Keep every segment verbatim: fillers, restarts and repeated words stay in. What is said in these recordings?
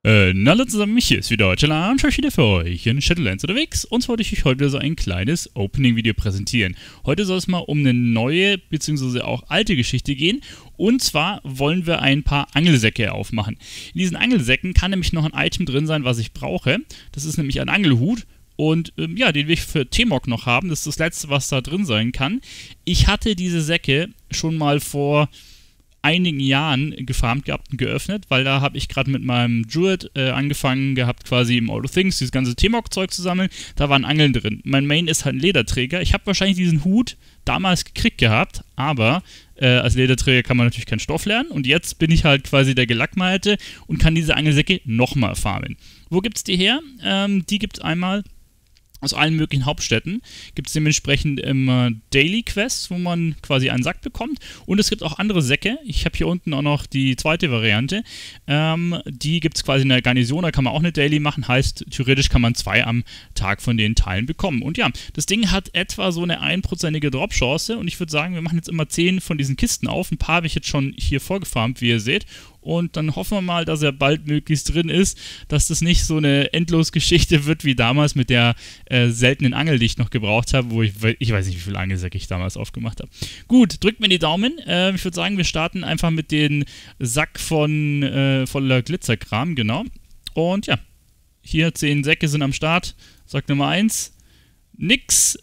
Äh, na alle zusammen, hier ist wieder Chilla und ich wieder für euch in Shadowlands unterwegs. Und zwar wollte ich euch heute so ein kleines Opening-Video präsentieren. Heute soll es mal um eine neue bzw. auch alte Geschichte gehen. Und zwar wollen wir ein paar Angelsäcke aufmachen. In diesen Angelsäcken kann nämlich noch ein Item drin sein, was ich brauche. Das ist nämlich ein Angelhut. Und ähm, ja, den wir für T-Mog noch haben. Das ist das letzte, was da drin sein kann. Ich hatte diese Säcke schon mal vor einigen Jahren gefarmt gehabt und geöffnet, weil da habe ich gerade mit meinem Druid äh, angefangen gehabt, quasi im All of Things dieses ganze T-Mog-Zeug zu sammeln. Da waren Angeln drin. Mein Main ist halt ein Lederträger. Ich habe wahrscheinlich diesen Hut damals gekriegt gehabt, aber äh, als Lederträger kann man natürlich keinen Stoff lernen und jetzt bin ich halt quasi der Gelackmeierte und kann diese Angelsäcke nochmal farmen. Wo gibt es die her? Ähm, die gibt es einmal aus allen möglichen Hauptstädten. Gibt es dementsprechend immer Daily Quests, wo man quasi einen Sack bekommt. Und es gibt auch andere Säcke. Ich habe hier unten auch noch die zweite Variante. Ähm, die gibt es quasi in der Garnison, da kann man auch eine Daily machen. Heißt, theoretisch kann man zwei am Tag von den Teilen bekommen. Und ja, das Ding hat etwa so eine einprozentige Drop-Chance. Und ich würde sagen, wir machen jetzt immer zehn von diesen Kisten auf. Ein paar habe ich jetzt schon hier vorgefarmt, wie ihr seht. Und dann hoffen wir mal, dass er bald möglichst drin ist, dass das nicht so eine Endlosgeschichte wird wie damals mit der äh, seltenen Angel, die ich noch gebraucht habe, wo ich, ich weiß nicht, wie viele Angelsäcke ich damals aufgemacht habe. Gut, drückt mir die Daumen. Äh, ich würde sagen, wir starten einfach mit dem Sack von äh, voller Glitzerkram, genau. Und ja, hier zehn Säcke sind am Start. Sack Nummer eins. Nix.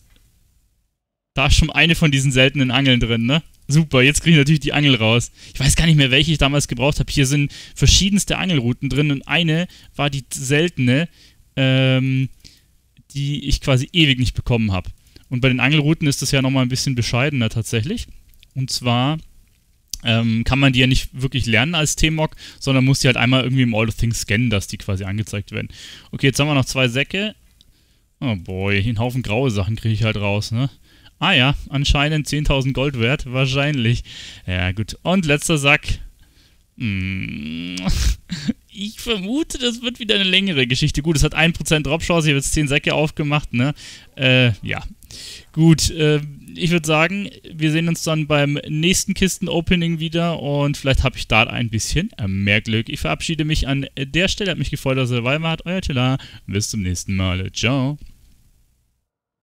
Da ist schon eine von diesen seltenen Angeln drin, ne? Super, jetzt kriege ich natürlich die Angel raus. Ich weiß gar nicht mehr, welche ich damals gebraucht habe. Hier sind verschiedenste Angelrouten drin und eine war die seltene, ähm, die ich quasi ewig nicht bekommen habe. Und bei den Angelrouten ist das ja nochmal ein bisschen bescheidener tatsächlich. Und zwar ähm, kann man die ja nicht wirklich lernen als T-Mog, sondern muss die halt einmal irgendwie im All of Things scannen, dass die quasi angezeigt werden. Okay, jetzt haben wir noch zwei Säcke. Oh boy, einen Haufen graue Sachen kriege ich halt raus, ne? Ah ja, anscheinend zehntausend Gold wert, wahrscheinlich. Ja gut, und letzter Sack. Hm. Ich vermute, das wird wieder eine längere Geschichte. Gut, es hat ein Prozent Drop-Chance, ich habe jetzt zehn Säcke aufgemacht, ne? Äh, ja. Gut, äh, ich würde sagen, wir sehen uns dann beim nächsten Kisten-Opening wieder und vielleicht habe ich da ein bisschen mehr Glück. Ich verabschiede mich an der Stelle, hat mich gefreut, dass ihr dabei wart. Euer Chilla, bis zum nächsten Mal. Ciao.